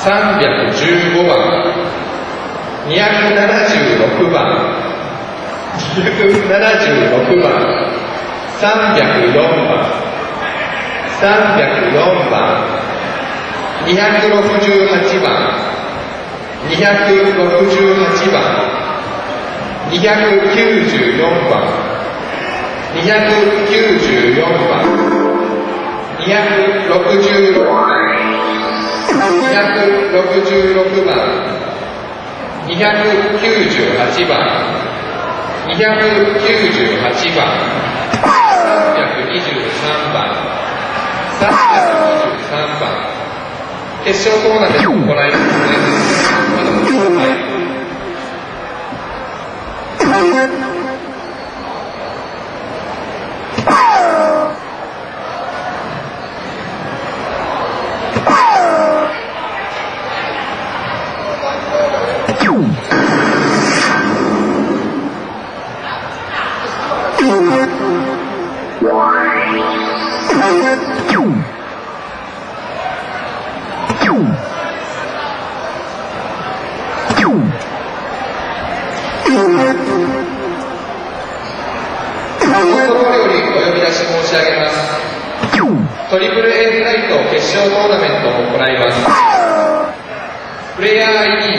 315番、276番、276番、304番、304番、268番、268番、294番、294番、266番、266番、298番、298番、323番、323番、決勝トーナメントを行いますので、まだお待ちください。トリプル A フライト決勝トーナメントを行います。プレイヤー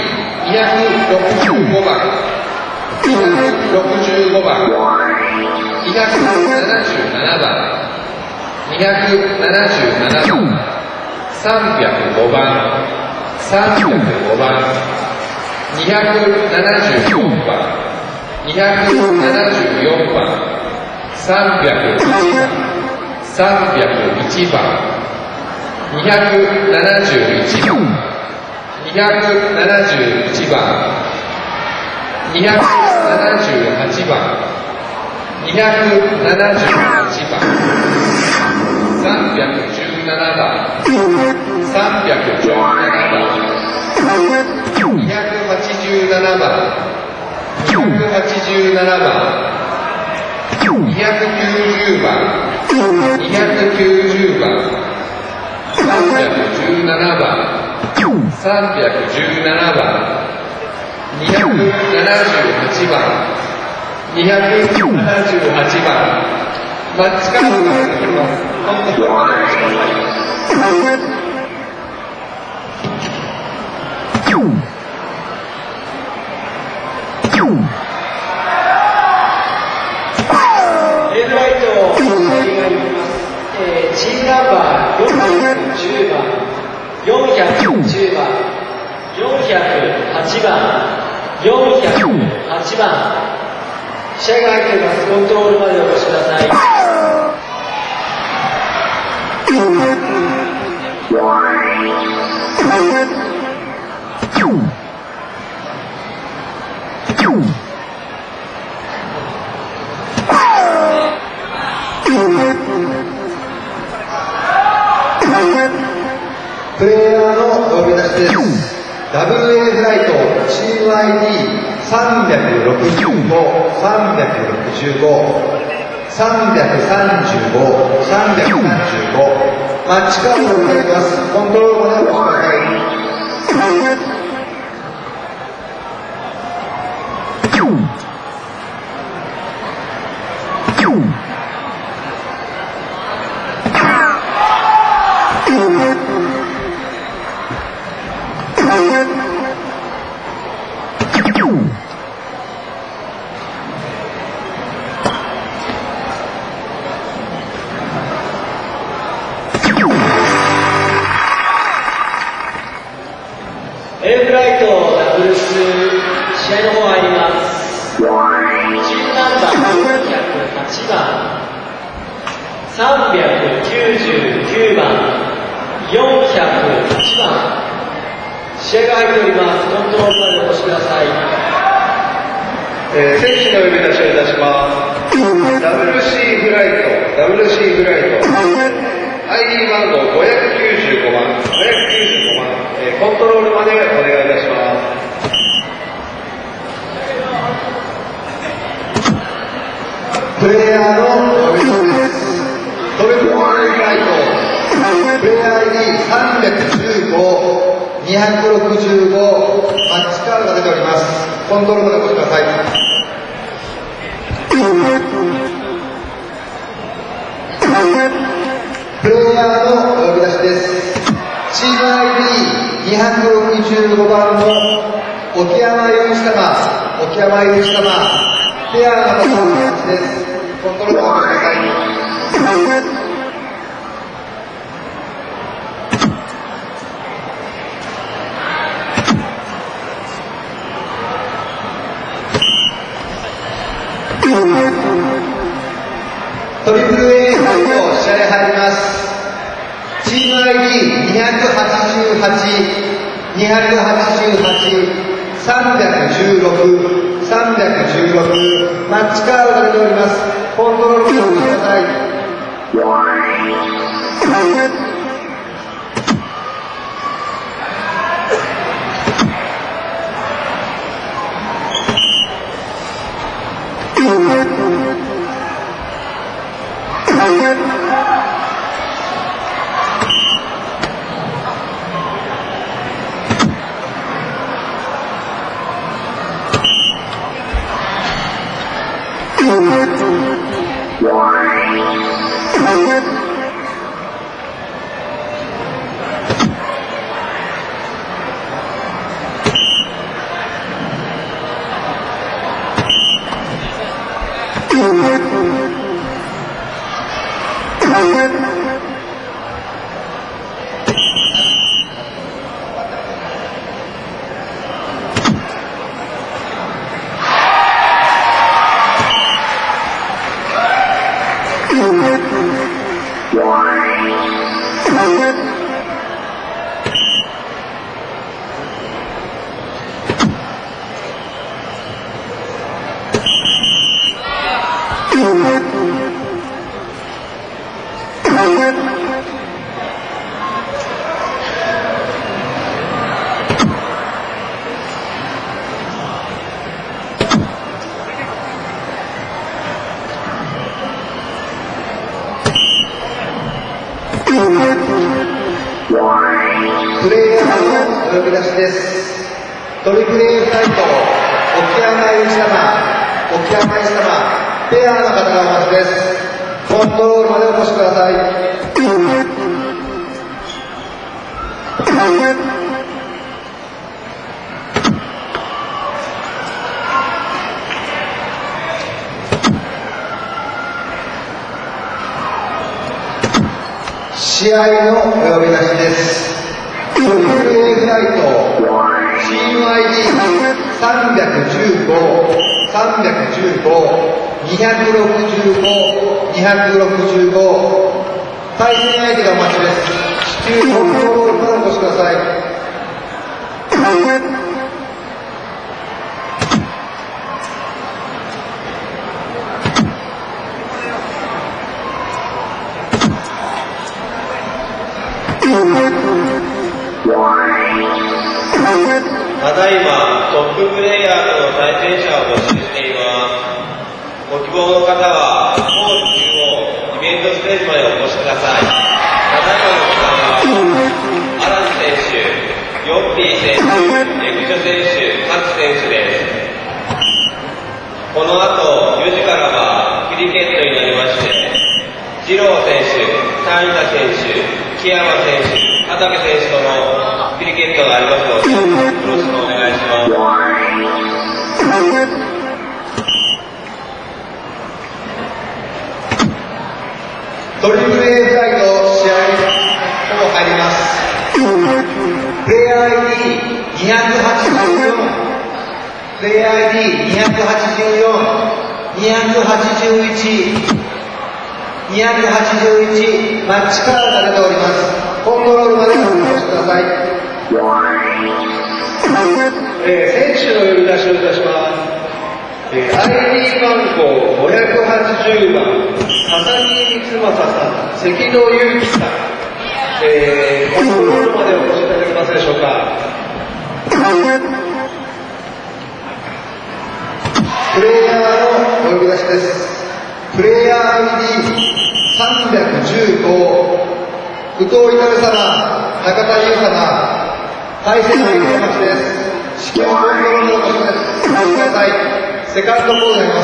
ID265 番、265番、277番、277番、305番、305番、274番、274番、301番、301番、271番、271番、278番、278番、317番、317番、287番、287番、290番、290番、317番、317番、278番、278番、マッチカードが出てきます。本当にお願いします。 チームナンバー410番、410番、408番、408番、試合が入っています。コントロールまでお越しください。 プレイヤーの呼び出しです。WA フライトチーム ID365、365、335、335、マッチカードを使います。コントロールまでお待ちください。 A フライトダブルス試合の方入ります。チームナンバー408番、399番、408番、試合が入っております。コントロールまでお越しください。 選手の呼び出しをいたします。WC フライト WC フライト ID 番号595番595番、コントロールまでお願いいたします。プレイヤーの呼び出しです。トリプル A フライトプレイヤー ID315、215、 265、マッチカードが出ております。コントロールまでお越しください。プレイヤーのお呼び出しです。チーム ID265 番の沖山雄一様、沖山雄一様、ペアの方の形です。コントロールをお越しください。トリプル A の試合入ります。チーム ID288、316、マッチカードが出ております。コントロールをおしてください。プレイヤーのお呼び出しです。トリプル A ファイト、沖山雄一様、ペアの方がお待ちです。コントロールまでお越しください。試合のお呼び出しです。トリプル A フライト、チーム ID315、265、対戦相手がお待ちです。至急コントロールまでお越しください。 ただいまトッププレイヤーとの対戦者を募集しています。ご希望の方はコース中央イベントステージまでお越しください。ただいまの時間はアラン選手、ヨッピー選手、エクジョ選手、カツ選手です。この後4時からはクリケットになりまして、二郎選手、谷田選手、木山選手、畠選手とのクリケットがありますので、よろしくお願いします。 トリプル A フライト試合ほぼ入ります。プレイヤー ID284、281、マッチカードが出ております。コントロールまでお越しください。選手の呼び出しをいたします。ID 番号580番、笠木光正さん、関戸祐樹さん、コントロールまでお越しいただけますでしょうか。プレイヤーのお呼び出しです。プレイヤー ID315、宇藤至様、中田優様、 対戦相手の勝ちです。至急コントロールのことです。ごめんなさい。セカンドボールになります。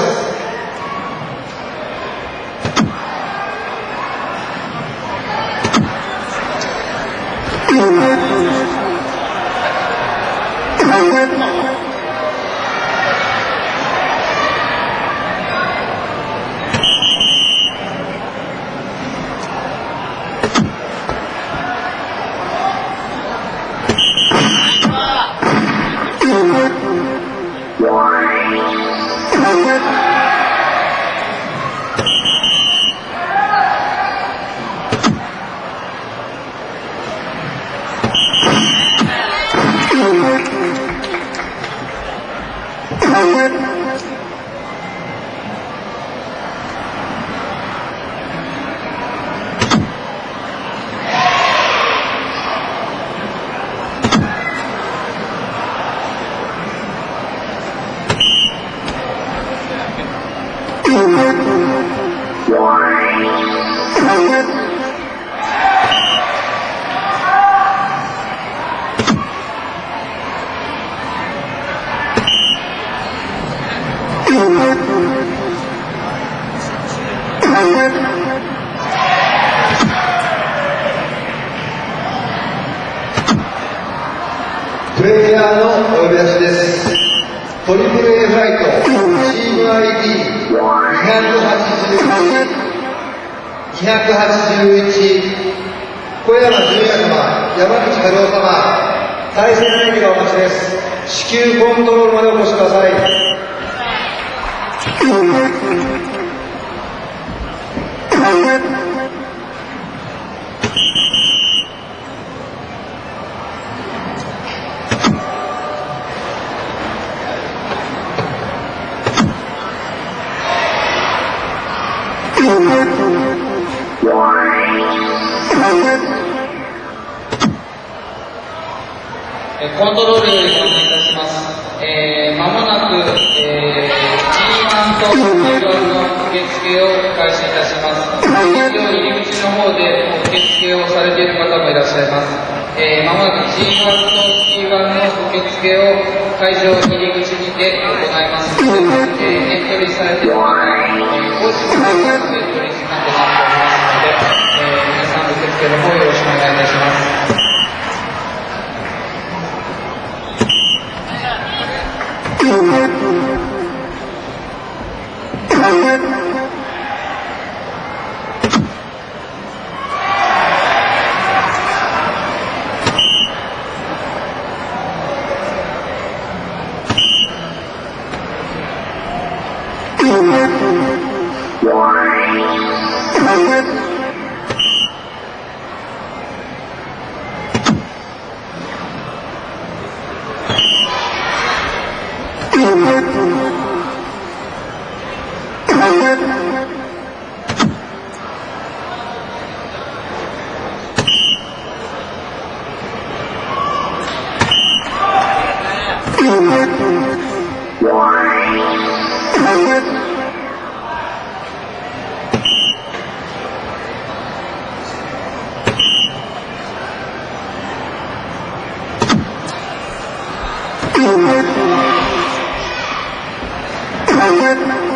プレイヤーのお呼び出しです。トリプル A フライト、チーム ID281、小山純也様、山口春夫様、対戦相手がお待ちです。至急コントロールまでお越しください。 コントロールご案内いたします。まもなく、G1 と G1 の受付を開始いたします。入り口の方で受付をされている方もいらっしゃいます。まもなく G1 と G1 の受付を会場入り口にて行いますので、エントリーされている方、公式のエントリー時間となっておりますので、皆さん受付の方よろしくお願いいたします。 はい。